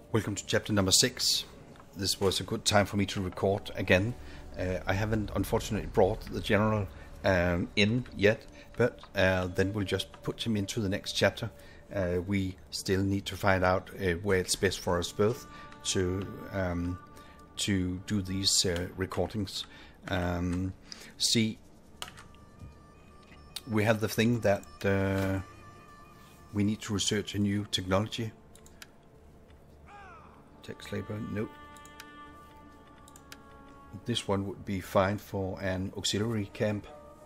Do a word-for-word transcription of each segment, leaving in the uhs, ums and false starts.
Welcome to chapter number six. This was a good time for me to record again. Uh, I haven't unfortunately brought the general um, in yet, but uh, then we'll just put him into the next chapter. Uh, we still need to find out uh, where it's best for us both to um, to do these uh, recordings. Um, see, we have the thing that uh, we need to research a new technology. Text labor, nope. This one would be fine for an auxiliary camp.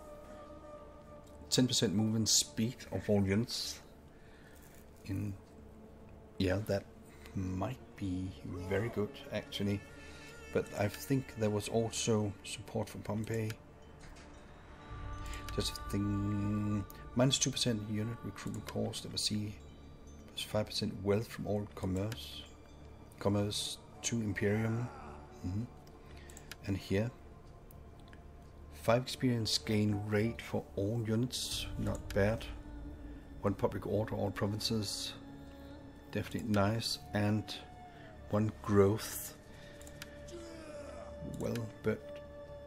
ten percent movement speed of all units. In yeah, that might be very good actually. But I think there was also support for Pompeii. Just a thing. Minus two percent unit recruitment cost. Let us see. Plus five percent wealth from all commerce. Commerce to Imperium. Mm-hmm. And here, five experience gain rate for all units, not bad. One public order, all provinces, definitely nice. And one growth, well, but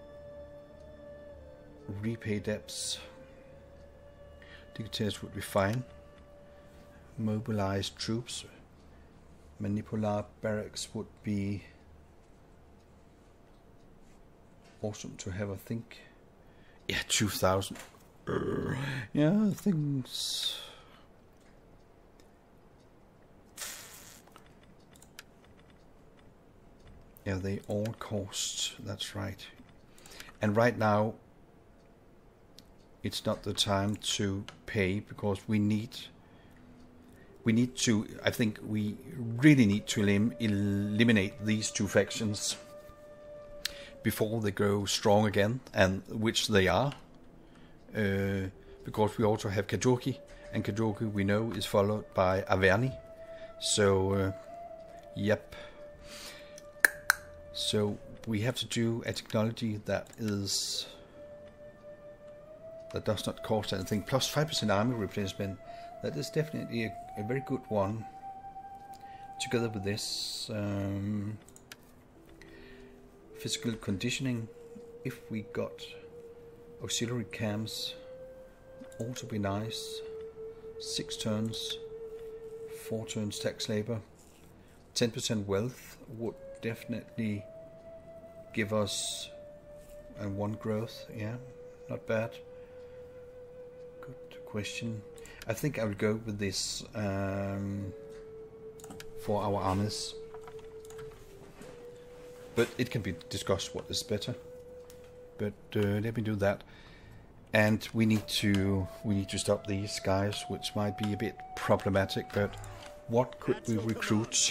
repay debts. Dictators would be fine. Mobilize troops. Manipular barracks would be awesome to have, I think. Yeah, two thousand. Uh, yeah, things. Yeah, they all cost. That's right. And right now, it's not the time to pay because we need. We need to. I think we really need to elim eliminate these two factions before they grow strong again, and which they are, uh, because we also have Kajoki, and Kajoki we know is followed by Averni. So, uh, yep. So we have to do a technology that is that does not cost anything. Plus five percent army replacement. That is definitely a, a very good one. Together with this. Um, Physical conditioning, if we got auxiliary camps, also be nice. Six turns, four turns tax labor, ten percent wealth would definitely give us and one growth. Yeah, not bad. Good question. I think I will go with this um, for our armies. But it can be discussed what is better. But uh, let me do that. And we need to we need to stop these guys, which might be a bit problematic. But what could we recruit?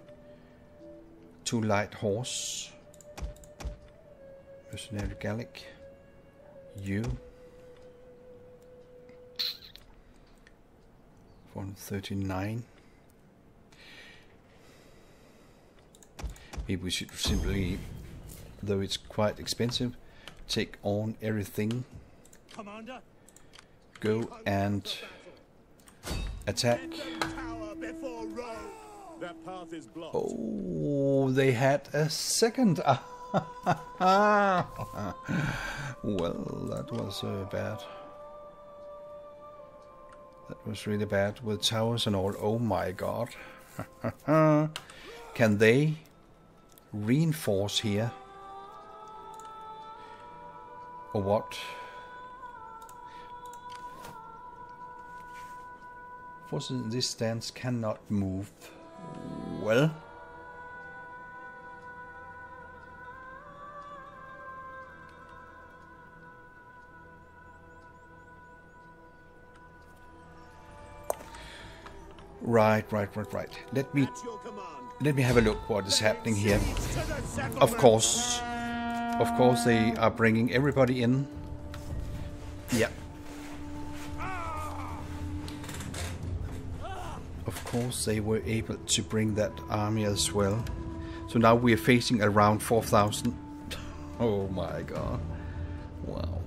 Two light horse, mercenary Gallic, you, four hundred thirty-nine. Maybe we should simply, though it's quite expensive, take on everything. Commander, go and attack. Oh, they had a second. Well, that was uh, bad. That was really bad with towers and all. Oh my god. Can they reinforce here or what? Forces in this stance cannot move. Well, right, right, right, right. Let me let me have a look what is happening here. Of course, of course, they are bringing everybody in. Yeah. Of course, they were able to bring that army as well. So now we are facing around four thousand. Oh my god. Wow.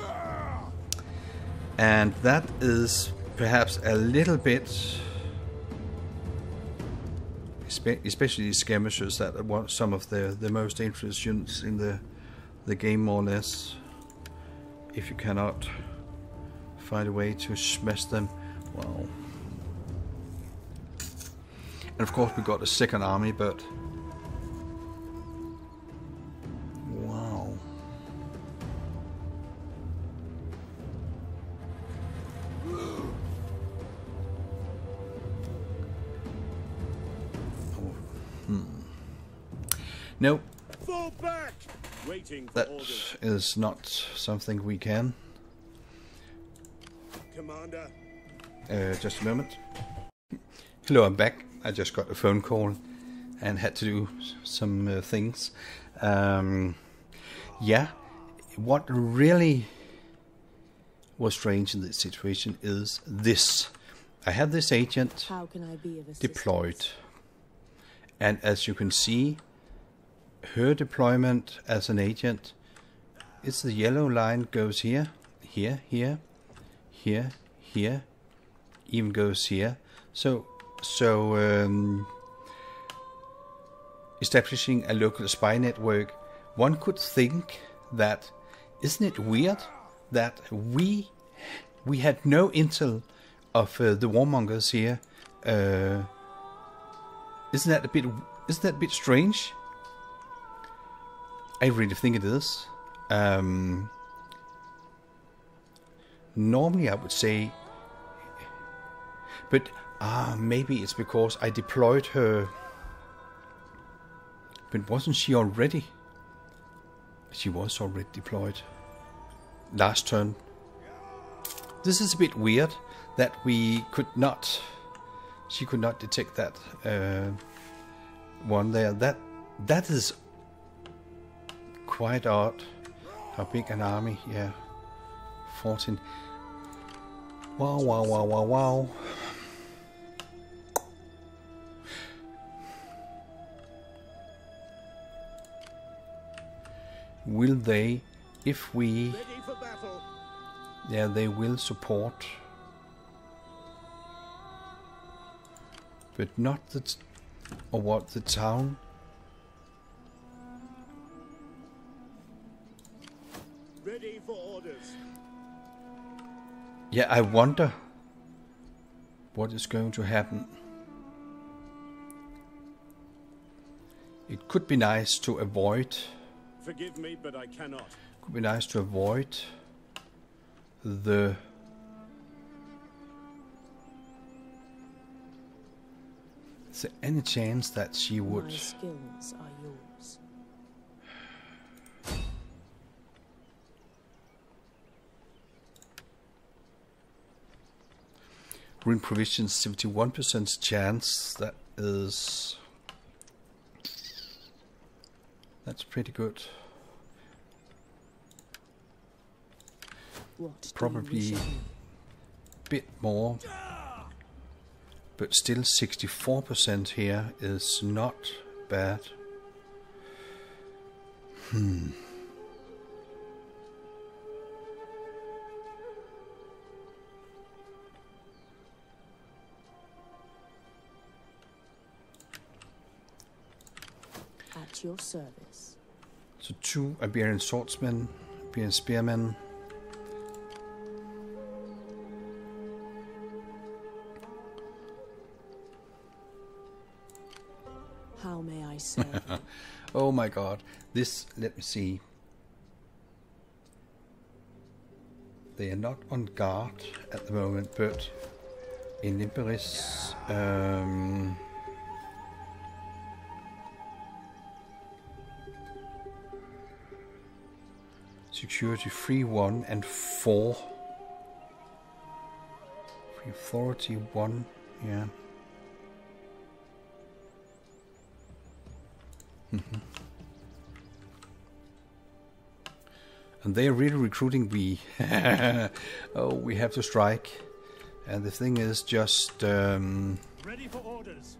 And that is perhaps a little bit especially skirmishers that are some of the the most dangerous units in the the game, more or less. If you cannot find a way to smash them, wow. And of course we got a second army, but wow. Oh. Hmm. No. Fall back. Waiting for That orders. is not something we can. Commander. Uh, just a moment. Hello, I'm back. I just got a phone call and had to do some uh, things. Um, yeah, what really was strange in this situation is this. I have this agent How can I be of assistance? deployed. And as you can see, her deployment as an agent is the yellow line goes here, here, here, here, here, even goes here. So, so um, establishing a local spy network, one could think that, isn't it weird that we we had no intel of uh, the warmongers here? Uh, isn't that a bit? Isn't that a bit strange? I really think it is. Um, normally I would say, but ah, maybe it's because I deployed her. But wasn't she already? She was already deployed. Last turn. This is a bit weird that we could not. She could not detect that uh, one there. That that is quite odd. How big an army? Yeah, fourteen. Wow! Wow! Wow! Wow! Wow! Will they, if we, Ready for battle. yeah, they will support, but not the, t or what, the town? Ready for orders. Yeah, I wonder what is going to happen. It could be nice to avoid. Forgive me, but I cannot. Could be nice to avoid the is there any chance that she would My skills are yours. Ruin provisions seventy-one percent chance? That is, that's pretty good. What Probably do you wish of me? a bit more, but still sixty-four percent here is not bad. Hmm. At your service. So two Iberian swordsmen, Iberian spearmen. How may I serve you? Oh my god, this, let me see. They are not on guard at the moment, but in Limperis, um, security three, one and four. Free authority one, yeah. Mm-hmm. And they are really recruiting we. Oh, we have to strike. And the thing is just um, Ready for orders.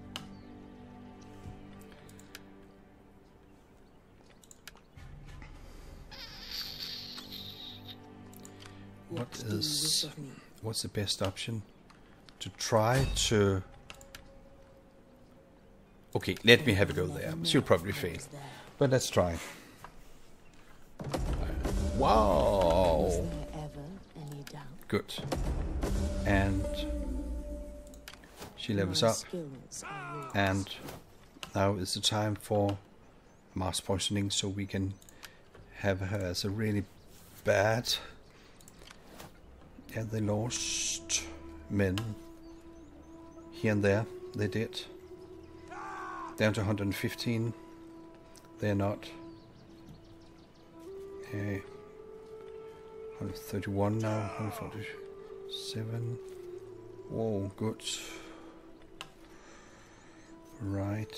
what What do you wish is of me? what's the best option? To try to Okay, let me have a go there. She'll probably fail. But let's try. Wow! Was there ever any doubt? Good. And she levels My up. skills are yours. And now is the time for mass poisoning, so we can have her as a really bad. And they lost men here and there. They did. Down to one hundred fifteen. They're not. Uh, one hundred thirty-one now. one hundred forty-seven. Whoa, good. Right.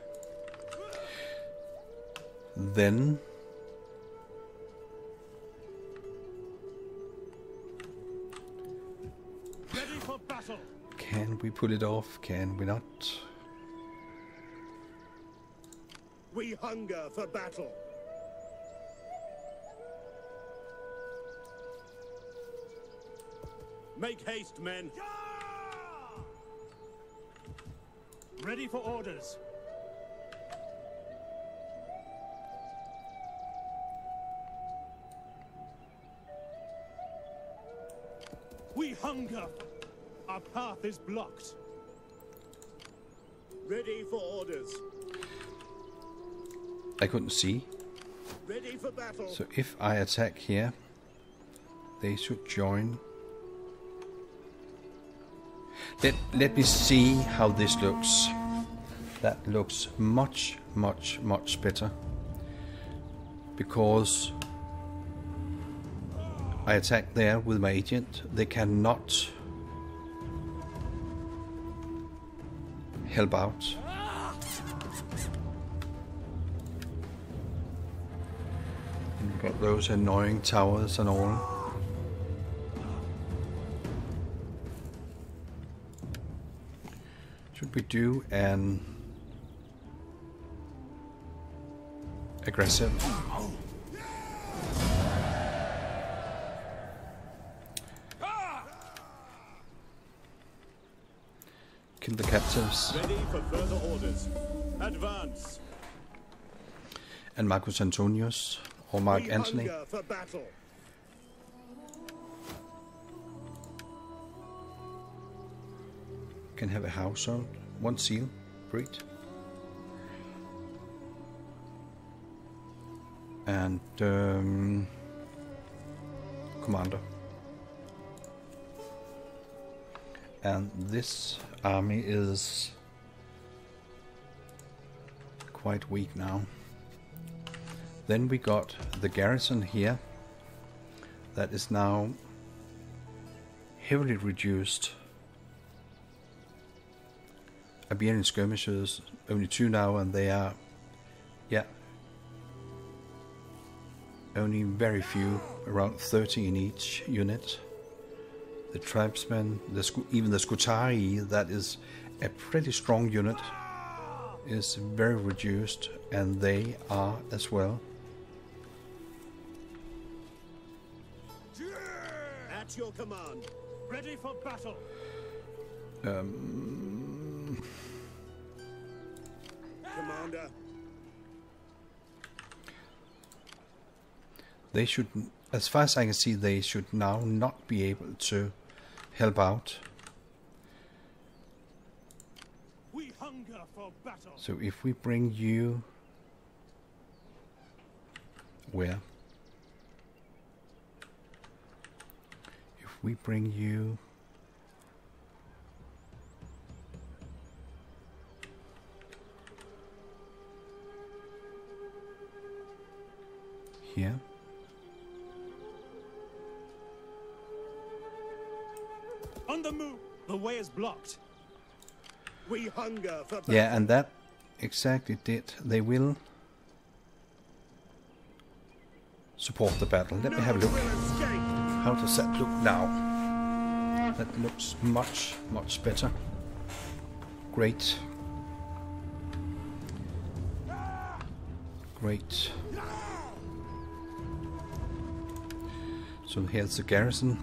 Then Ready for battle. can we pull it off? Can we not? We hunger for battle. Make haste, men. Ready for orders. We hunger. Our path is blocked. Ready for orders. I couldn't see. Ready for battle. So if I attack here, they should join. Let, let me see how this looks. That looks much, much, much better. Because I attack there with my agent. They cannot help out. And we've got those annoying towers and all. Should we do an aggressive? Kill the captives. Ready for further orders. Advance. And Marcus Antonius or Mark We Antony hunger for battle. can have a household. One seal. Breed. And um, commander. And this army is quite weak now. Then we got the garrison here that is now heavily reduced. Iberian skirmishers, only two now, and they are, yeah, only very few, around thirty in each unit. The tribesmen, the Scu even the Scutarii, that is a pretty strong unit, is very reduced, and they are as well. At your command. Ready for battle. Um, Commander. they should, as far as I can see, they should now not be able to help out. We hunger for battle. So if we bring you where? If we bring you here. On the move. The way is blocked. We hunger for battle. Yeah, and that exactly did. They will support the battle. Let me have a look. Will escape. How does that look now? That looks much, much better. Great. Great. So here's the garrison.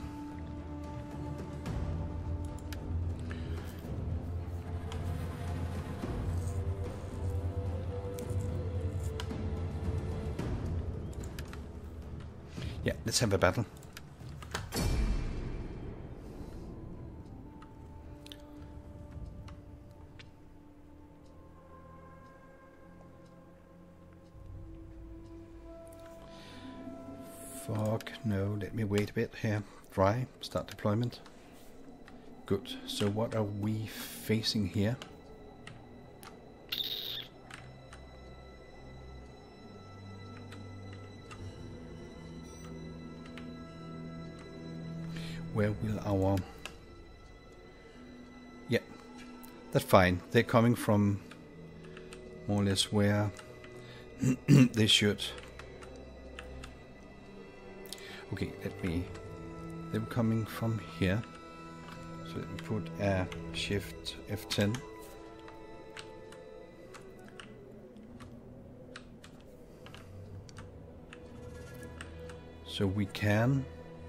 Yeah, let's have a battle. Fuck, no, let me wait a bit here. Dry, start deployment. Good, so what are we facing here? Where will our... Yeah, that's fine. They're coming from more or less where they should. Okay, let me... They're coming from here. So let me put a shift F ten. So we can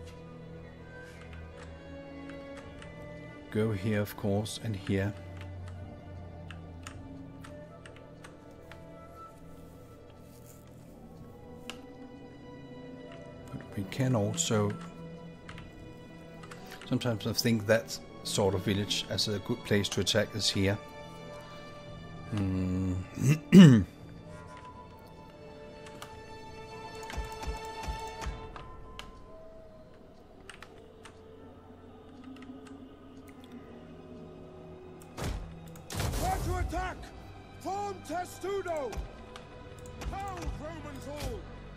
go here, of course, and here. But we can also... Sometimes I think that sort of village as a good place to attack is here. Mm. To attack! Form testudo! How Romans all!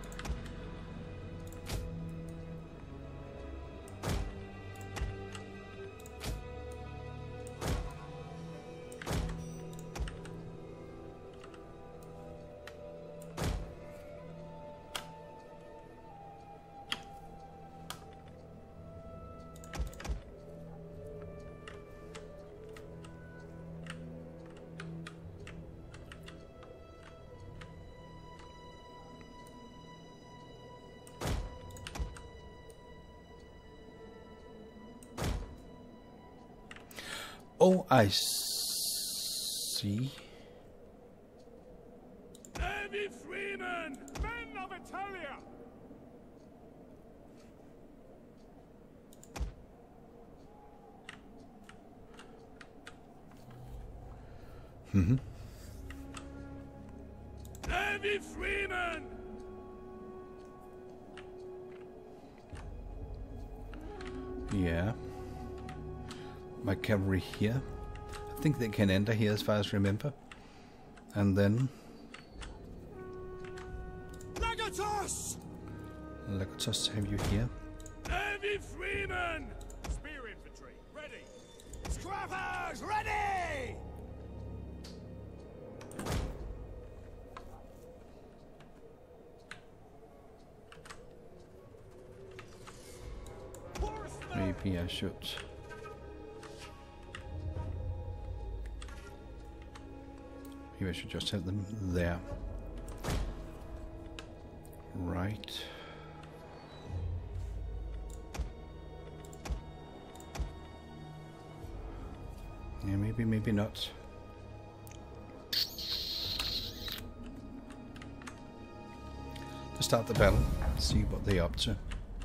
Oh, I see. Heavy freemen! Men of Italia! Mm-hmm. Heavy freemen! Yeah. My cavalry here. I think they can enter here as far as I remember. And then... Legatus! Legatus, have you here? Heavy freemen! Spear infantry, ready! Scrappers, ready! Maybe I should... Maybe I should just have them there. Right. Yeah, maybe, maybe not. To start the battle, see what they're up to.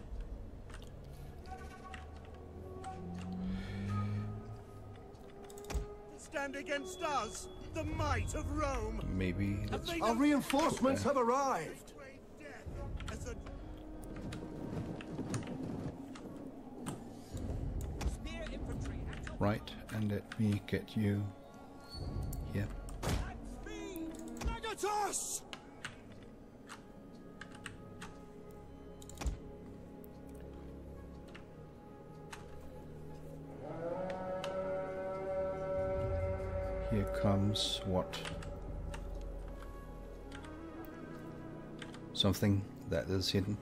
Stand against us, the might of Rome. Maybe that's... Our reinforcements have arrived. Right, and let me get you here. Legatus! Here comes what? Something that is hidden.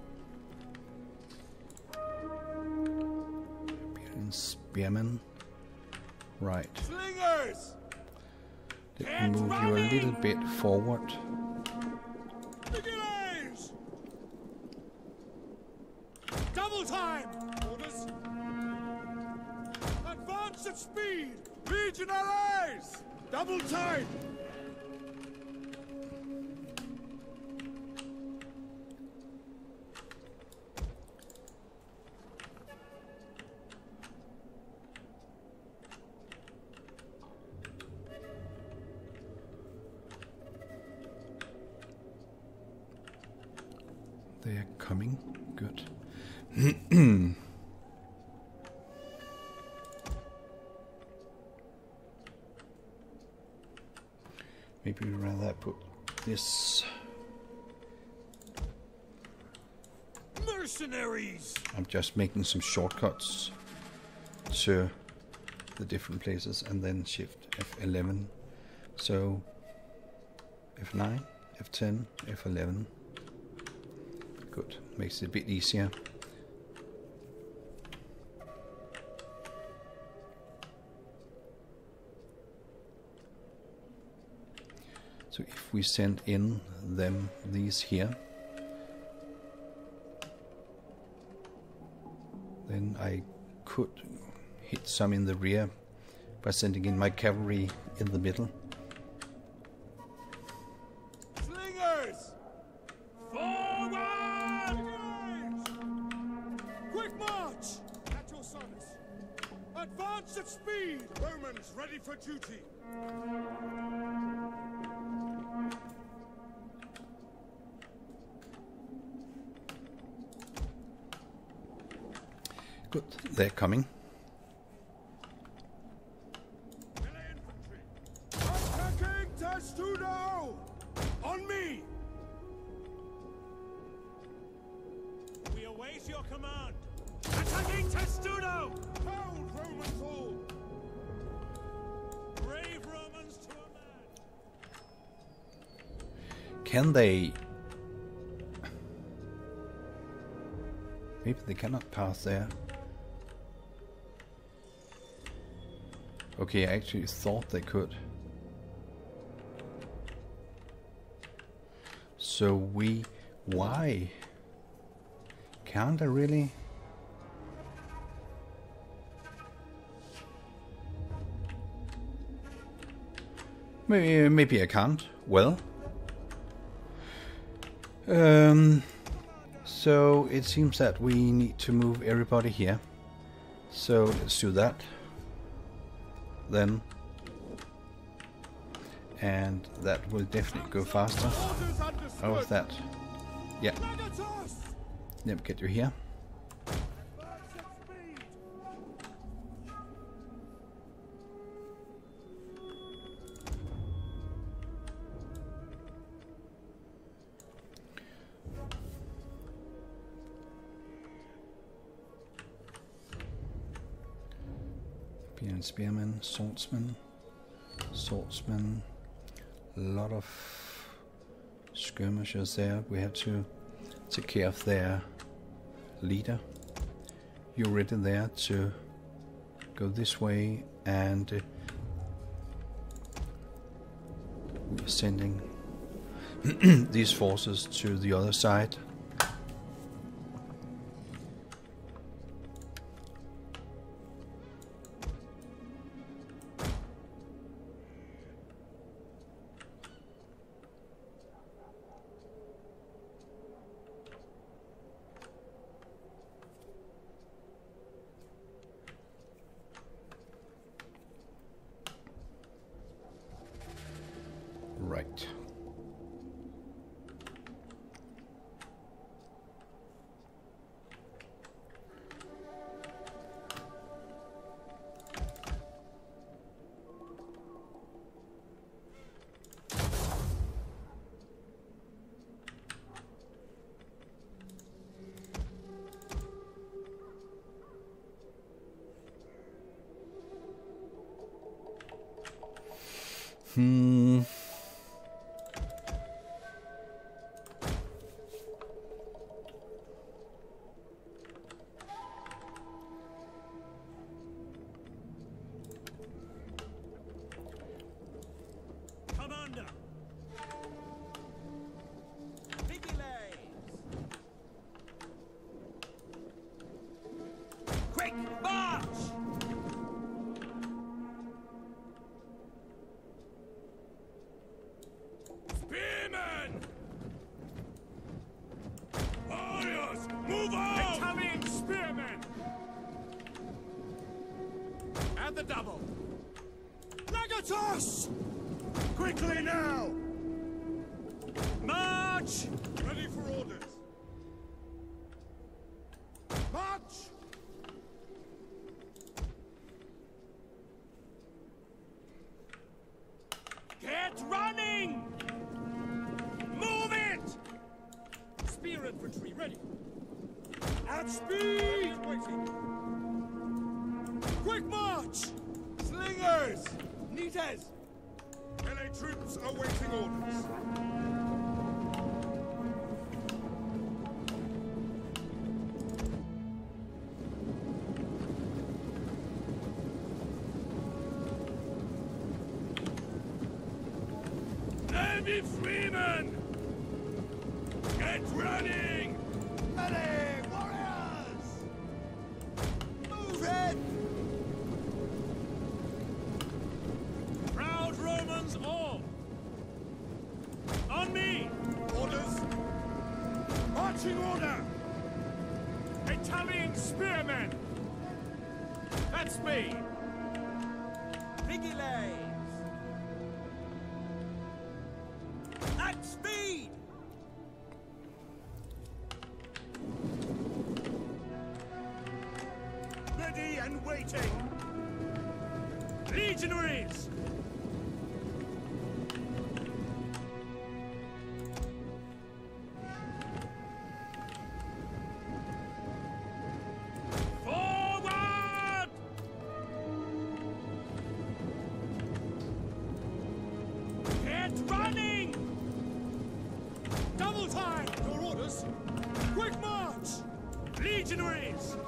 Spearmen. Right. Slingers! Let me move you a little bit forward. Legionaries! Double time! Orders! Advance at speed! Legionaries! Double time! They are coming. Good. Maybe we'd rather put this. Mercenaries! I'm just making some shortcuts to the different places and then shift F eleven. So F nine, F ten, F eleven. Good. Makes it a bit easier. So if we send in them these here, then I could hit some in the rear by sending in my cavalry in the middle. Slingers! Forward! Quick march! At your service. Advance at speed! Romans ready for duty. Good, they're coming. Attacking Testudo! On me! We await your command. Attacking Testudo! Hold Romans all! Brave Romans to a man! Can they? Maybe they cannot pass there. Okay, I actually thought they could. So we... Why? Can't I really? Maybe, maybe I can't. Well. Um, so it seems that we need to move everybody here. So let's do that. Then, and that will definitely go faster. How was that? Yeah. Let me get you here. Spearman, spearman, swordsman, swordsman, a lot of skirmishers there. We have to take care of their leader. You're ready there to go this way, and uh, we're sending these forces to the other side. Right. Hmm. Commander! Quick march! Spearmen! Warriors, move on! Italian spearmen! At the double! Legatus! Quickly now! March! Ready for orders. infantry ready. At speed! Waiting. Quick march! Slingers! Nites! Melee troops awaiting orders. Enemy freemen! Get running! Melee warriors! Move it! Proud Romans all! On me! Orders! Marching order! Italian spearmen! That's me! Vigiles! At speed! Ready and waiting! Legionaries! Forward! Get running! Double time! Your orders! Quick march! Legionaries!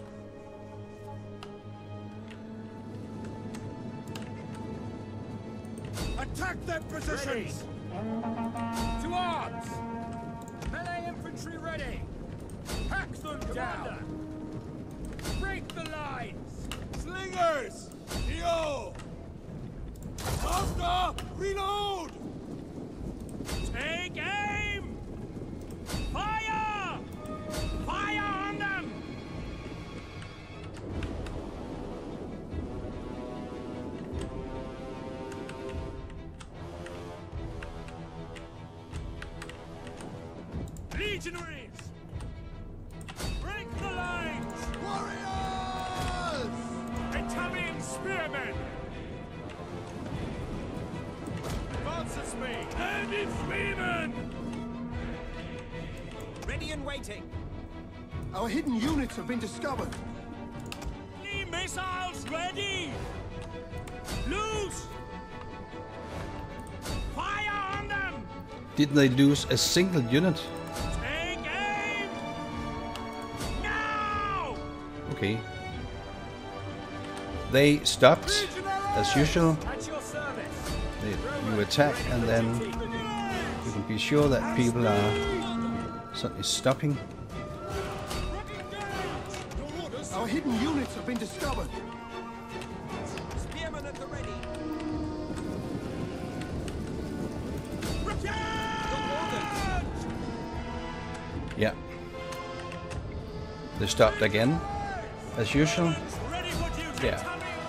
Attack their positions! Ready. To arms! Melee infantry ready! Hack them down! Break the lines! Slingers! Yo! Faster! Reload! Take aim! Fire! Fire on them! Legionaries! Break the lines! Warriors! Italian spearmen! Advance me! Enemy freemen! Ready and waiting! Our hidden units have been discovered. Enemy missiles ready! Loose! Fire on them! Didn't they lose a single unit? Take aim! Now! Okay. They stopped, as usual. At your service! They, you attack and then you can be sure that people are suddenly stopping. Our hidden units have been discovered. Spearmen at the ready! Yeah. They stopped again, as usual. Ready for duty! Yeah.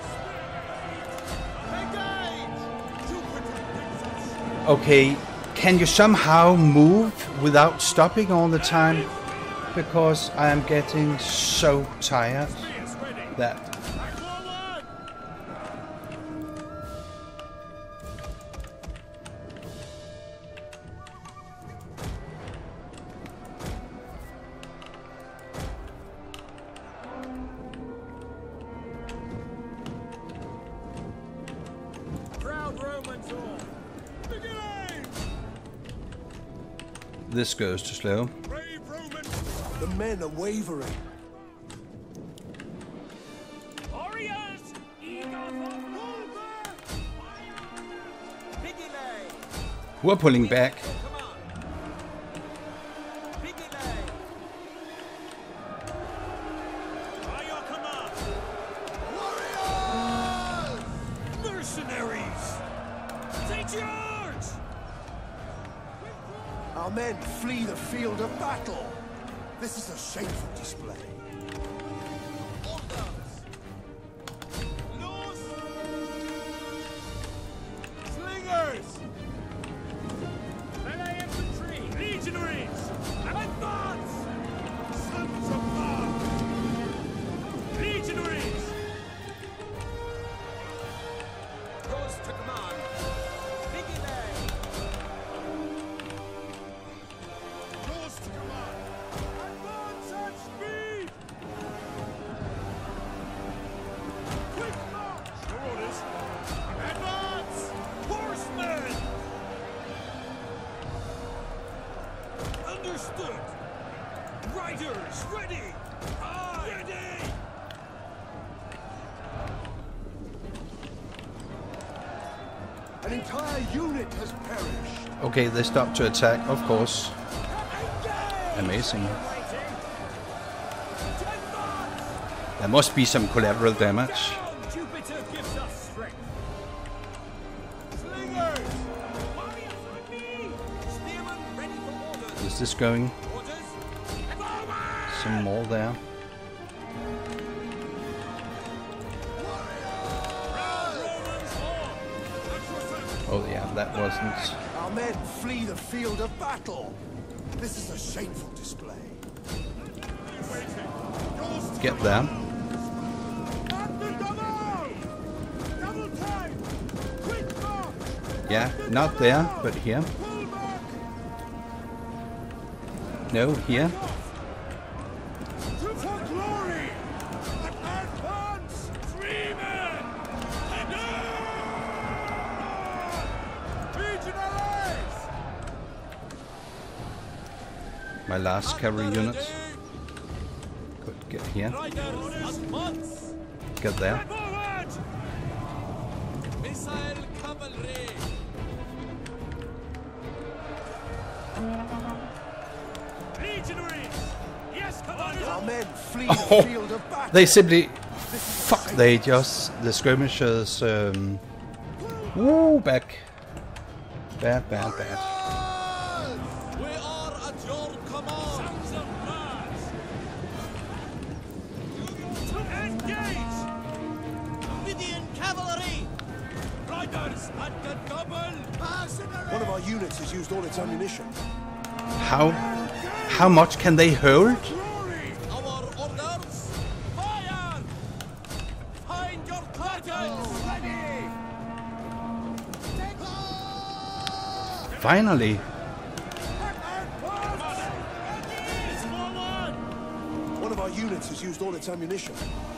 Okay, can you somehow move without stopping all the time? Because I am getting so tired that... Proud Romans all! This goes too slow. Brave Romans! The men are wavering. Warriors! Eagles of Wolver! Vigilate! We're pulling back. Come on! Vigilate! By your command! Warriors! Mercenaries! Take charge! Our men flee the field of battle. This is a shameful display. Loose! Slingers! Melee infantry! Legionaries! Advance! Sons of God! Legionaries! Yours to command! Vigilate! Yours to command! Understood. Riders, ready. Aye. Ready. An entire unit has perished. Okay, they stop to attack, of course. Amazing. There must be some collateral damage. Jupiter gives us strength. Slingers! Warriors on me! Spearmen ready for orders. Is this going? Orders? Some more there. Oh yeah, that wasn't. Our men flee the field of battle. This is a shameful display. Get there. Yeah, not there, but here. No, here. My last cavalry units. Could get here. Get there. Our men flee the field of battle. They simply fuck. They just the skirmishers. Um, woo, back. Bad, bad, bad. We are at your command. Sons of Mars. Engage. Lydian cavalry. Riders at the double. One of our units has used all its ammunition. How? How much can they hold? Our orders. Fire. Find your targets. Ready. Finally. One of our units has used all its ammunition.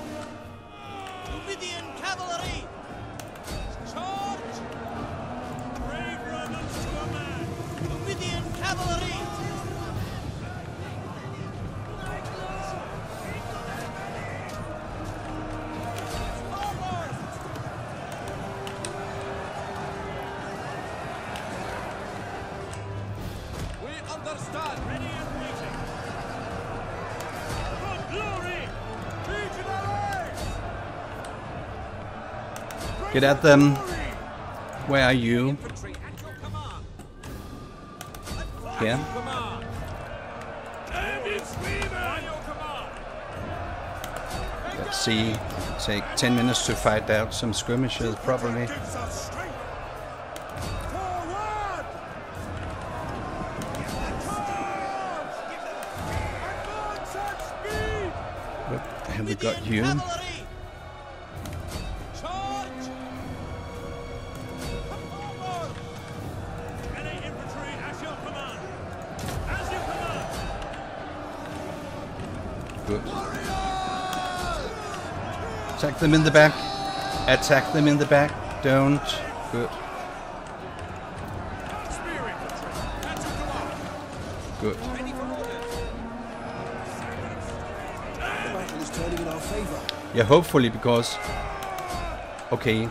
Lydian cavalry. Charge. Brave Romans to a man. Lydian cavalry. Understand. Ready and waiting. For glory! Legionaries! Get at them. Where are you? Infantry at your command. Here. Command. And it's Weaver! Your command. Let's see. Take ten minutes to fight out some skirmishes, probably. Gives us strength. Have we got you? Charge! Any infantry at your command. As you command. Good. Attack them in the back. Attack them in the back. Don't. Good. Spear infantry at your command. Good. Ready for orders. The battle is turning in our favor. Yeah, hopefully, because... Okay.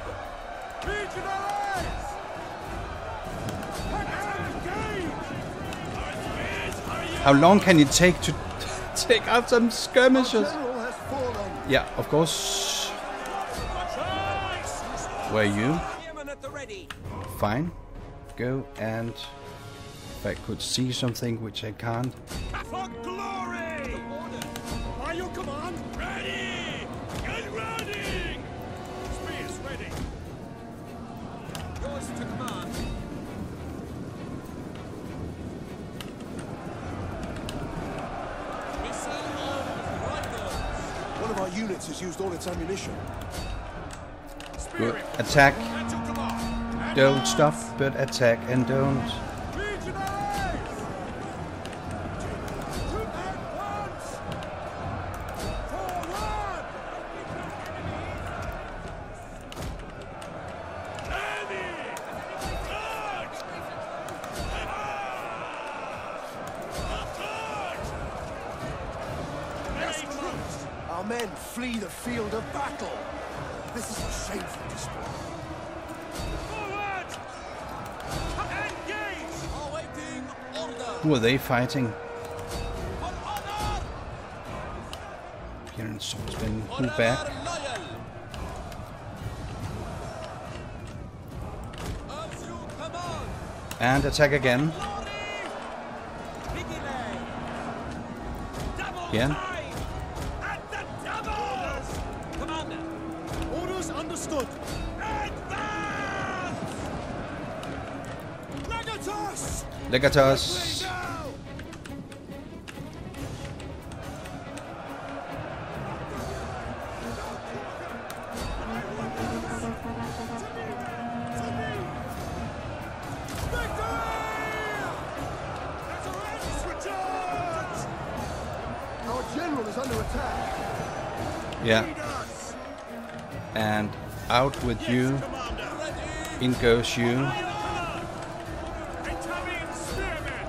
How long can it take to take out some skirmishes? General has fallen. Yeah, of course. Where are you? At the ready. Fine. Go and... If I could see something, which I can't. For glory! By your command, ready! Get ready! Spears ready. Yours to command. Missile on riders. One of our units has used all its ammunition. Good. Attack. At your command. Don't stop, but attack and don't. Our men flee the field of battle. This is a shameful display. Forward! Engage! Awaiting order! Who are they fighting? For honor! Here in swordsman. Who back? Loyal! As you command! And attack again. Glory! Vigilate! Double Yeah. time! At the doubles! Commander! Orders understood! Advance! Legatus! Legatus. Our general is under attack. Yeah. And out with you. In goes you. Italian spearmen!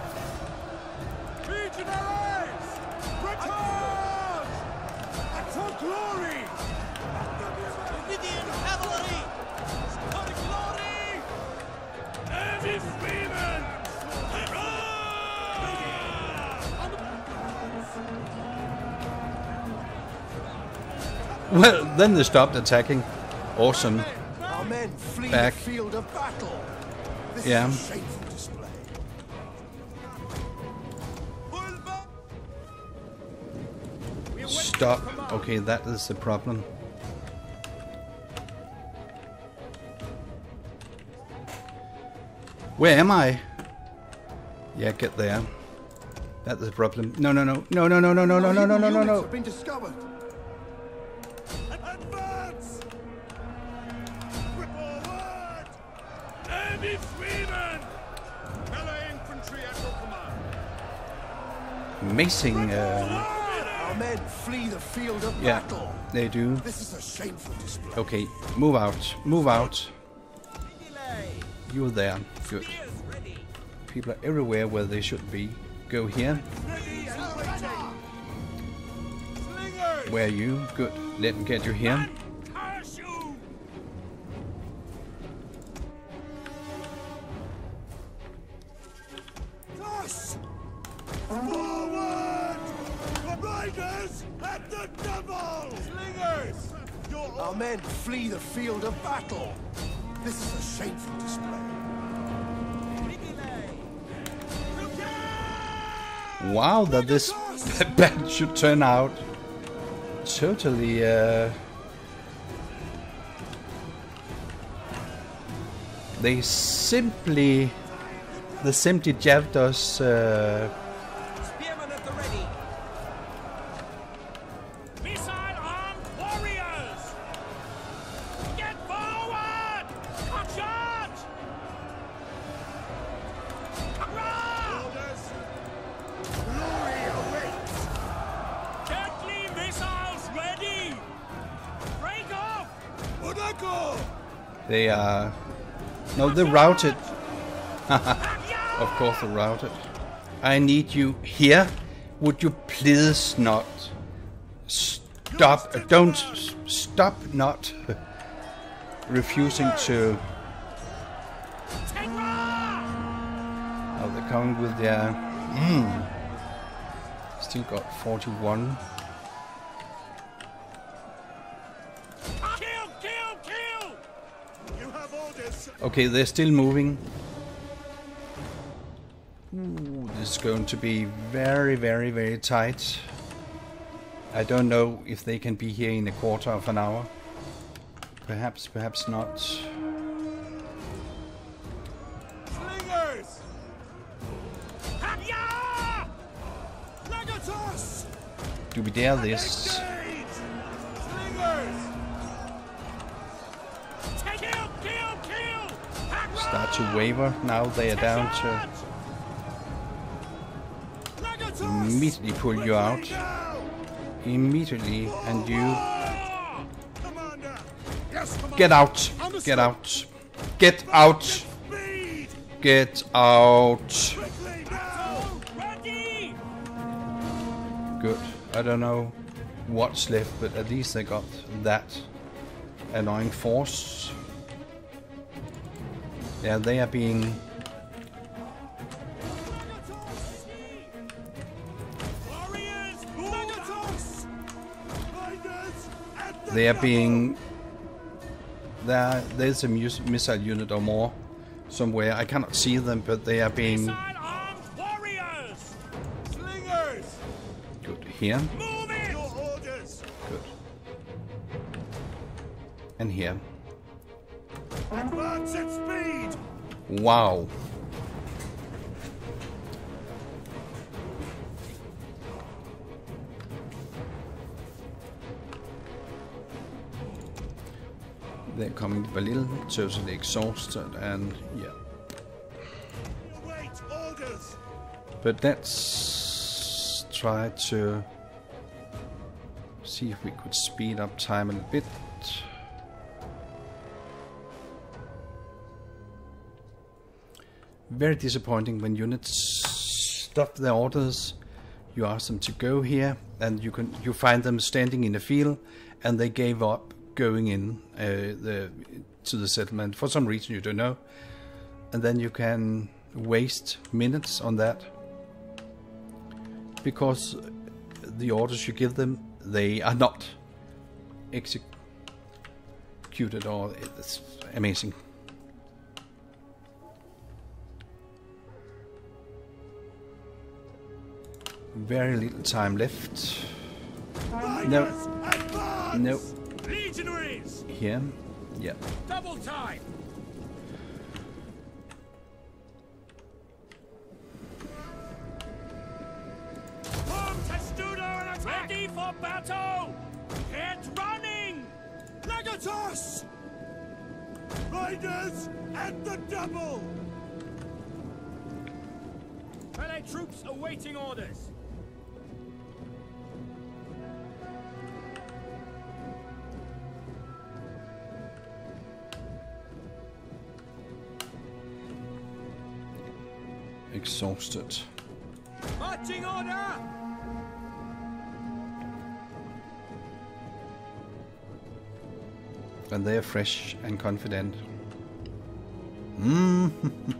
Legionaries! Return! For glory! Lydian cavalry! For glory! Heavy spearmen! Well, then they stopped attacking. Awesome. Our men flee Back. the field of battle. This Yeah. is a shameful display. Pull back! Stop. Okay, that is the problem. Where am I? Yeah, get there. That's the problem. No, no, no, no, no, no, no, no, no, no, no, no, no, Units no. have been discovered. Advance! Forward! Heavy spearmen! Fellow infantry at your command! Amazing. Uh, Our men flee the field of yeah, battle. they do. This is a shameful display. Okay, move out. Move out. You're there. Good. People are everywhere where they should be. Go here. Where are you? Good. Let me get you here. Curse you! Thus, Forward! Riders at the double! Slingers! our men flee the field of battle. This is a shameful display. Wow, that this band should turn out totally. Uh, they simply, they simply jabbed us. Uh, Spearmen at the ready! Missile-armed warriors! Get forward! Cut shot! Hurrah! Orders! Glory awaits! Deadly missiles ready! Break off! Monaco! they are. No, they're routed. Of course, they're routed. I need you here. Would you please not stop? Uh, don't s- stop not refusing to. Oh, they're coming with their. Mm. Still got forty-one. Kill! Kill! Kill! You have orders! Okay, they're still moving. Ooh, this is going to be very, very, very tight. I don't know if they can be here in a quarter of an hour. Perhaps, perhaps not. Slingers! Hanya! Legatus! Do we dare this? Engage! Slingers! Take kill! Kill! Kill! Start to waver. Now they are down to immediately pull you out. Immediately, and you Commander! Yes, Commander! get out. Get out. Get out. Speed! Get out. Quickly now! Ready! Good. I don't know. what's left, but at least they got that annoying force. Yeah, they are being they are being there. There's a mus missile unit or more somewhere. I cannot see them, but they are being good here. Good. And here. Advance at speed. Wow. They're coming a little totally exhausted, and yeah. Wait, orders. But let's try to see if we could speed up time a little bit. Very disappointing when units stop their orders. You ask them to go here, and you can you find them standing in a field, and they gave up going in uh, the to the settlement for some reason you don't know, and then you can waste minutes on that because the orders you give them, they are not executed, or it's amazing. Very little time left. No. No. Legionaries. Here. Yeah. Double time. Form testudo and attack. Ready for battle. Get running. Legatus. Riders at the double. Melee troops awaiting orders. Exhausted. Marching order! And they are fresh and confident. Mm.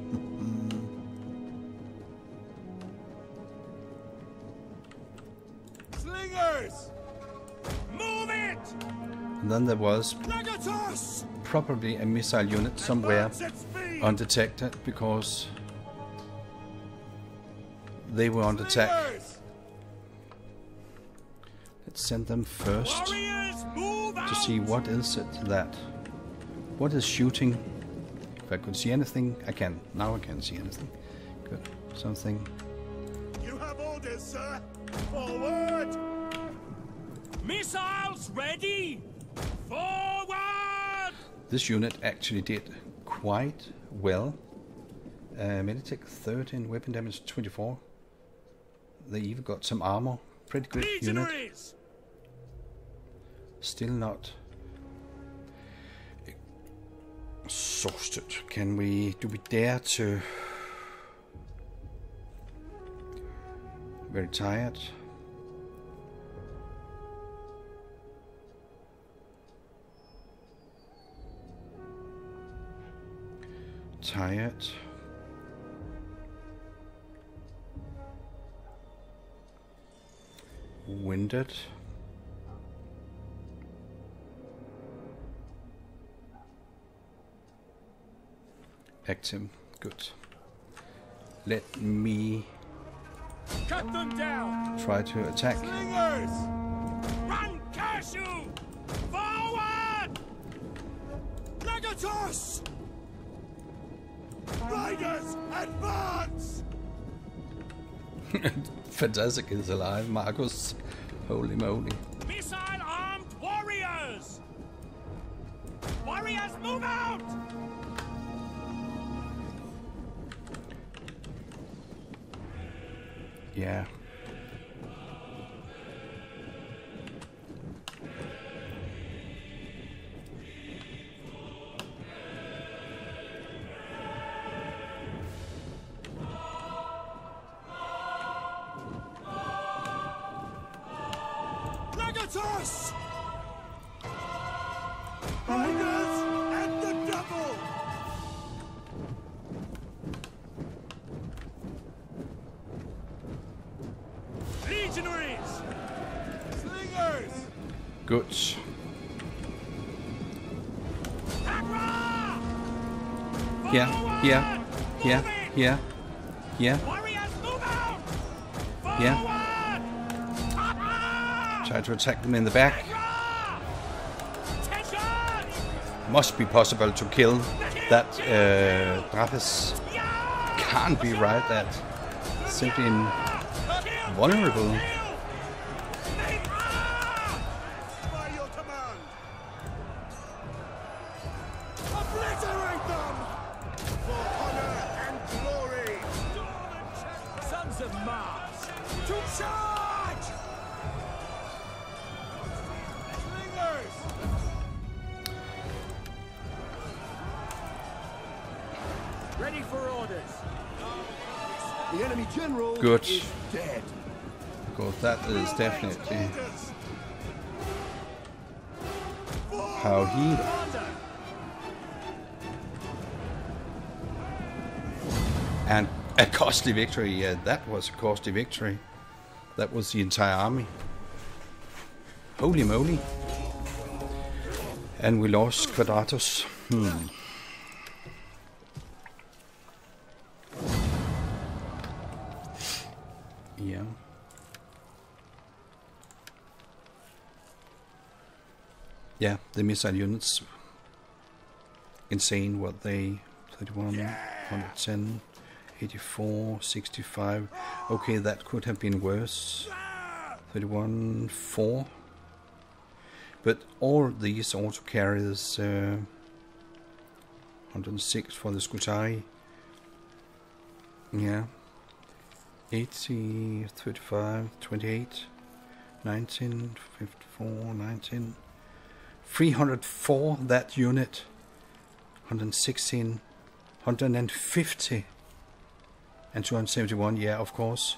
Slingers! Move it! And then there was Legatus! probably a missile unit somewhere undetected because they were on attack. Let's send them first to see what is it that. What is shooting? If I could see anything, I can. Now I can't see anything. Good. Something. You have orders, sir. Forward! Missiles ready! Forward! This unit actually did quite well. Uh, Meditech thirteen, weapon damage twenty-four. They even got some armor. Pretty good unit. Still not exhausted. Can we, do we dare to? Very tired. Tired. Winded. Active. Good. Let me cut them down. Try to attack. Slingers! Run, Cashew! Forward! Legatus! Riders, advance! Fantastic is alive, Marcus. Holy moly. Missile armed warriors! Warriors, move out! Yeah. Let us! Riders at the double! Legionaries! Slingers! Good. Here, here, here, here, here, Warriors, move out! here. Forward! Try to attack them in the back. Attention! Must be possible to kill that uh, Drapes. Can't be right. That simply invulnerable. By your command! Obliterate them! For honor and glory! Sons of Mars! To charge! Slingers! Ready for orders! The enemy general Good. is dead. Because that is definitely how he. And a costly victory. Yeah, that was a costly victory. That was the entire army. Holy moly. And we lost Quadratus. Hmm. Yeah. Yeah, the missile units. Insane what they... thirty-one, one hundred ten, eighty-four, sixty-five. Okay, that could have been worse. thirty-one, four. But all these auto carriers... Uh, one hundred six for the COMENTARII. Yeah. eighty, thirty-five, twenty-eight, nineteen, fifty-four, nineteen. three hundred four that unit. one hundred sixteen, one hundred fifty. And two hundred seventy-one, yeah, of course.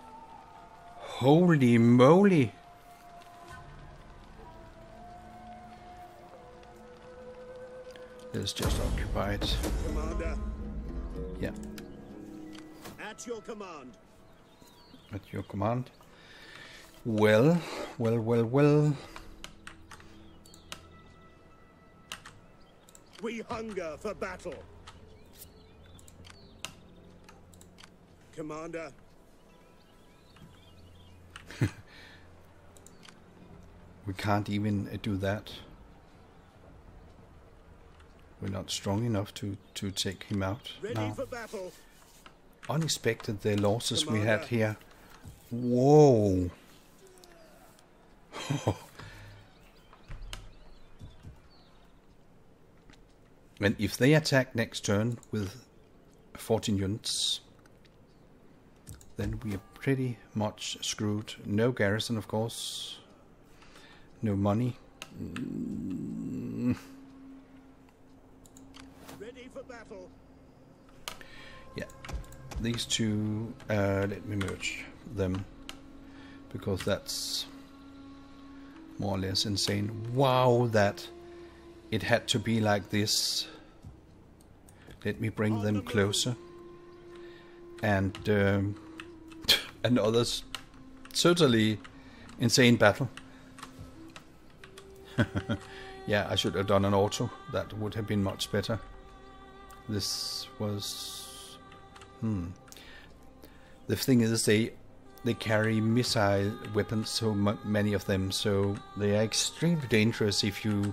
Holy moly! Let's just occupy it. Commander, Yeah, at your command. at your command. Well, well, well, well. We hunger for battle. Commander, We can't even uh, do that. We're not strong enough to, to take him out ready now. for battle. Unexpected the losses we Commander. had here. Whoa. And if they attack next turn with fourteen units, then we are pretty much screwed. No garrison, of course. No money. Mm. Ready for battle. Yeah, these two, uh, let me merge them, because that's more or less insane. Wow, that it had to be like this. Let me bring them closer. And um, another totally insane battle. Yeah, I should have done an auto. That would have been much better. This was... Hmm. The thing is, they they carry missile weapons, so m many of them, so they are extremely dangerous if you...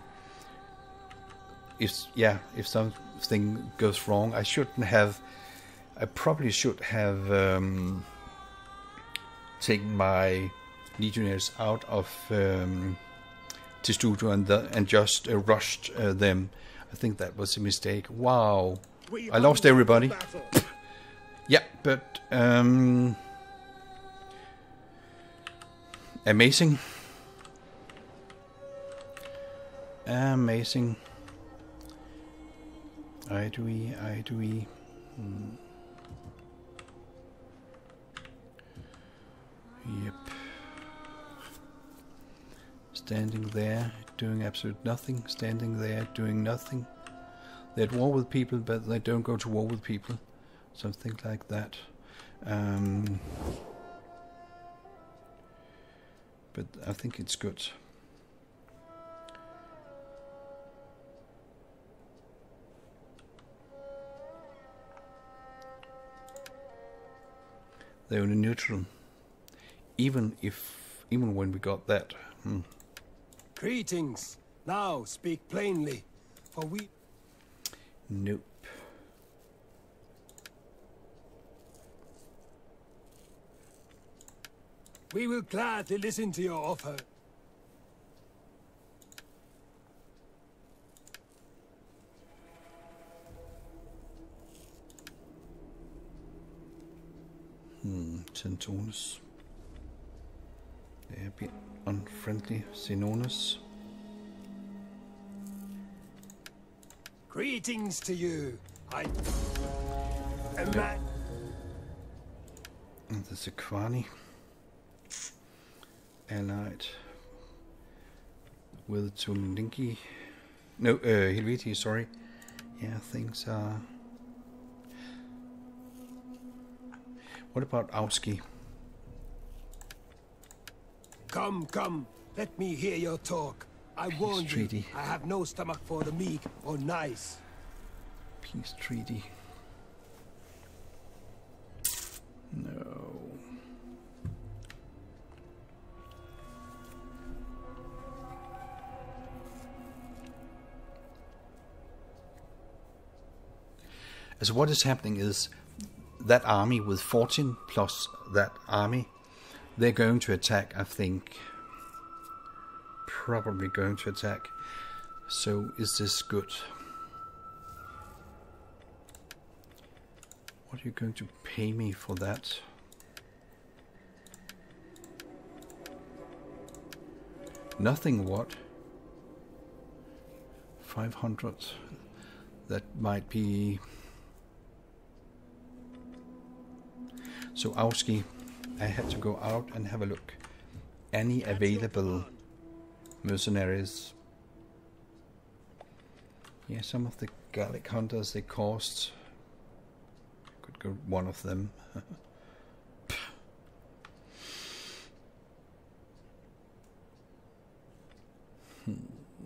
If, yeah, if something goes wrong. I shouldn't have... I probably should have um, taken my legionnaires out of um, Testudo and, the, and just uh, rushed uh, them. I think that was a mistake. Wow. We I lost hunger for everybody. battle. Yeah, but um, amazing, amazing. I do we, I do we. Hmm. Yep. Standing there, doing absolute nothing. Standing there, doing nothing. They're at war with people, but they don't go to war with people. Something like that. Um, but I think it's good. They're only neutral. Even if, even when we got that. Hmm. Greetings. Now speak plainly, for we... Nope. We will gladly listen to your offer. Hmm, Centonus. They're a bit unfriendly, Xenonus. Greetings to you. I... A man... And there's a Kwani. Allied with Tulinki. No, uh, Helveti, sorry. Yeah, things are... What about Auski? Come, come. Let me hear your talk. I warn you, treaty. I have no stomach for the meek or nice. Peace treaty. No. So what is happening is that army with fourteen plus that army, they're going to attack, I think. Probably going to attack. So is this good? What are you going to pay me for that? Nothing what? five hundred. That might be... So Auski, I had to go out and have a look. Any available mercenaries? Yeah, some of the Gallic hunters, they cost. Could go one of them. hmm.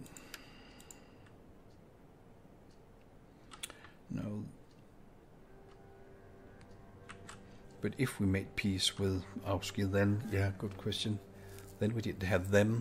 No. But if we made peace with Auski, then, yeah, good question. Then we didn't have them.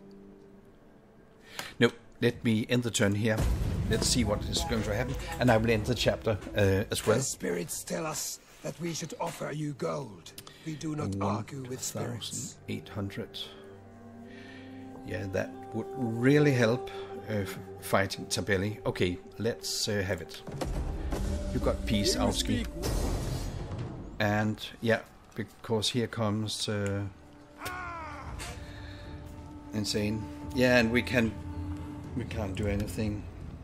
No, let me end the turn here. Let's see what is going to happen. And I will end the chapter uh, as well. The spirits tell us that we should offer you gold. We do not argue with spirits. eight hundred. Yeah, that would really help uh, fighting Tabelli. Okay, let's uh, have it. You got peace, Auski. And yeah, because here comes uh, insane. Yeah, and we can we can't do anything,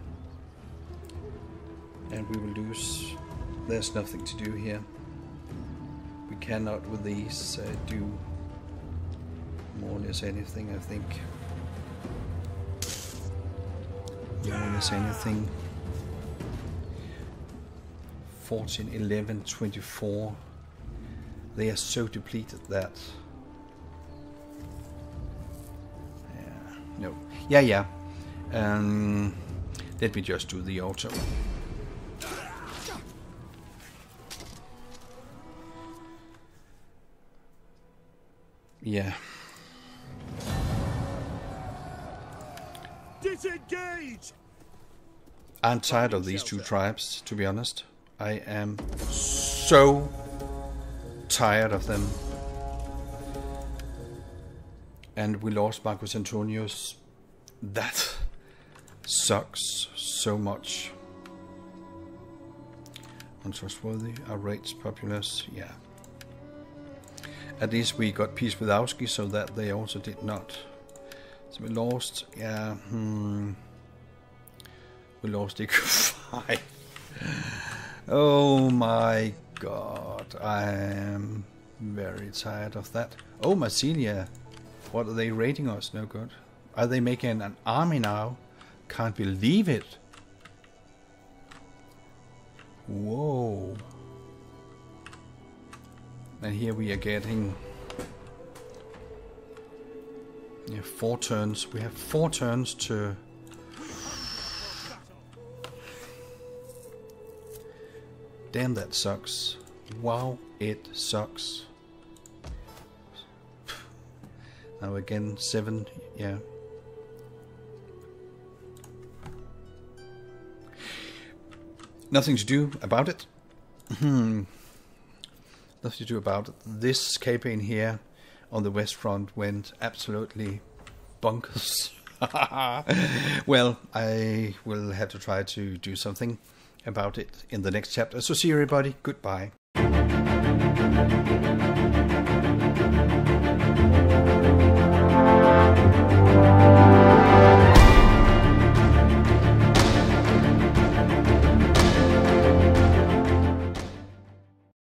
and we will lose. There's nothing to do here. We cannot with these uh, do more or less anything. I think more or less anything. fourteen, eleven, twenty-four. They are so depleted that... Yeah, no. Yeah, yeah. Um, let me just do the auto. Yeah. Disengage! I'm tired of these two tribes, to be honest. I am so tired of them. And we lost Marcus Antonius. That sucks so much. Untrustworthy, outraged populace, yeah. At least we got peace with Auski, so that they also did not. So we lost, yeah, hmm. We lost E Q five. Oh my god, I am very tired of that. Oh, Massilia. What are they rating us? No good. Are they making an army now? Can't believe it. Whoa. And here we are getting yeah, four turns. We have four turns to damn, that sucks. Wow, it sucks. Now again, seven, yeah. Nothing to do about it. Hmm. Nothing to do about it. This campaign here on the West Front went absolutely bonkers. Well, I will have to try to do something about it in the next chapter. So see you everybody. Goodbye.